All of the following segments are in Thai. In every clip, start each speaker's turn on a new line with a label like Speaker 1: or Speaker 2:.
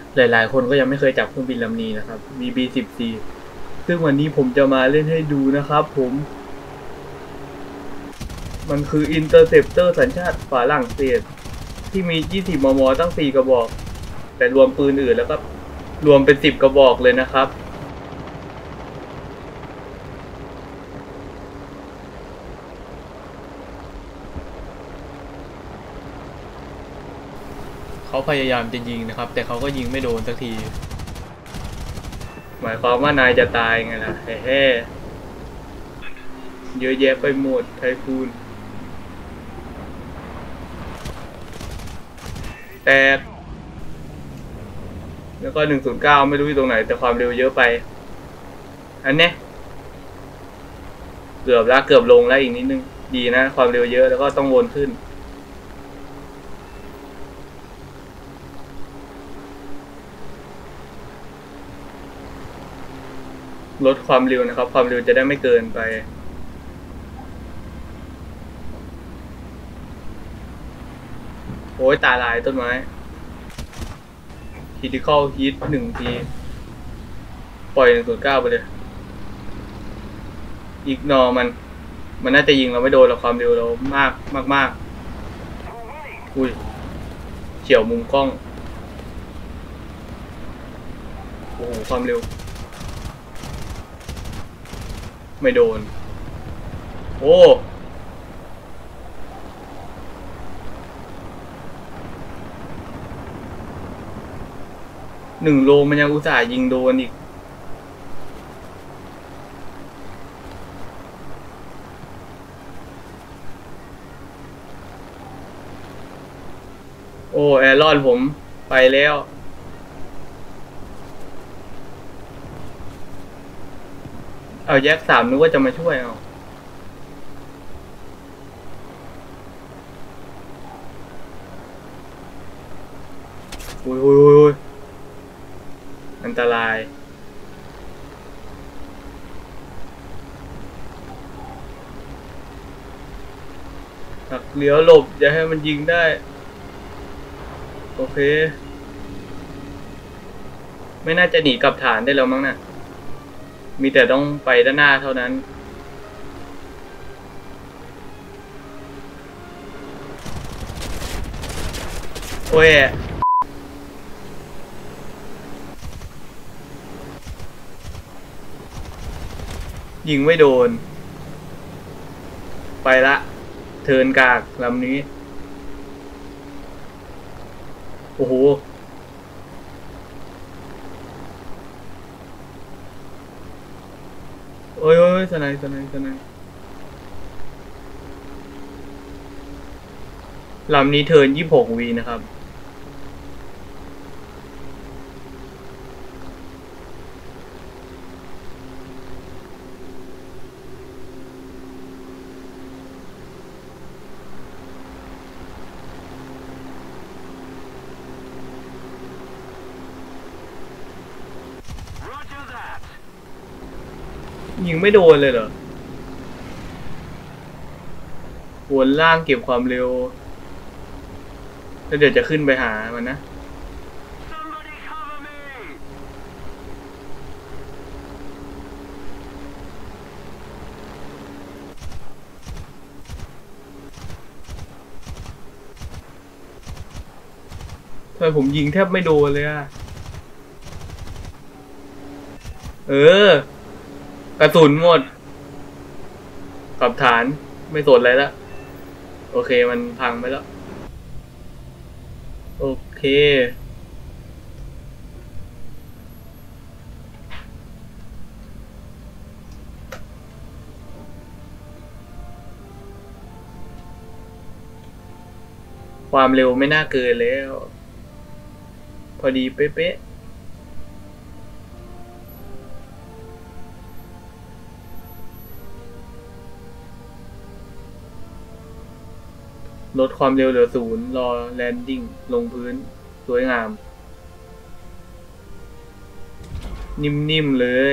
Speaker 1: หลายๆคนก็ยังไม่เคยจับเครื่องบินลำนี้นะครับมี B-14 ซึ่งวันนี้ผมจะมาเล่นให้ดูนะครับมันคือ Interceptor สัญชาติฝรั่งเศสที่มี 20 มม. ตั้ง 4 กระบอกแต่รวมปืนอื่นแล้วก็รวมเป็น 10 กระบอกเลยนะครับเขาพยายามจะยิงนะครับแต่เขาก็ยิงไม่โดนสักทีหมายความว่านายจะตายไงล่ะแฮ่เยอะแยะไปหมดไทคูนแตกแล้วก็109ไม่รู้อยู่ตรงไหนแต่ความเร็วเยอะไปอันเนี้ยเกือบลงแล้วอีกนิดนึงดีนะความเร็วเยอะแล้วก็ต้องวนขึ้นลดความเร็วนะครับความเร็วจะได้ไม่เกินไปโอ้ยตาลายต้นไม้critical hit 1 ทีปล่อย109ไปเลยอีกนอมันน่าจะยิงเราไม่โดนหรอกความเร็วเรามากอุ้ยเฉี่ยวมุมกล้องโอ้โหความเร็วไม่โดนโอ้1 โลมันยังอุตส่าห์ยิงโดนอีกโอ้แอรอนผมไปแล้วเอาแยก3นึกว่าจะมาช่วยเอาอุ้ยอันตรายหักเลี้ยวหลบอย่าให้มันยิงได้โอเคไม่น่าจะหนีกลับฐานได้แล้วมั้งนะมีแต่ต้องไปด้านหน้าเท่านั้นโอ้ยยิงไม่โดนไปละเทิร์นกากลำนี้โอ้โหโอ้ยสไนลำนี้เทิร์น26 วีนะครับยิงไม่โดนเลยเหรอวนล่างเก็บความเร็วแล้วเดี๋ยวจะขึ้นไปหามันนะทำไมผมยิงแทบไม่โดนเลยอะกระสุนหมดกลับฐานไม่สนอะไรแล้วโอเคมันพังไปแล้วโอเคความเร็วไม่น่าเกินแล้วพอดีเป๊ะลดความเร็วเหลือ0รอแลนดิ้งลงพื้นสวยงามนิ่มๆเลย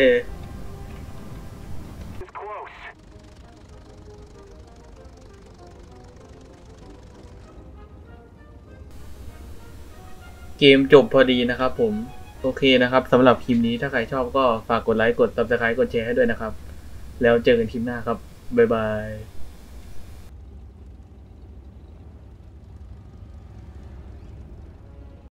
Speaker 1: เกมจบพอดีนะครับผมโอเคนะครับสำหรับคลิปนี้ถ้าใครชอบก็ฝากกดไลค์กด Subscribe กดแชร์ให้ด้วยนะครับแล้วเจอกันคลิปหน้าครับบ๊ายบาย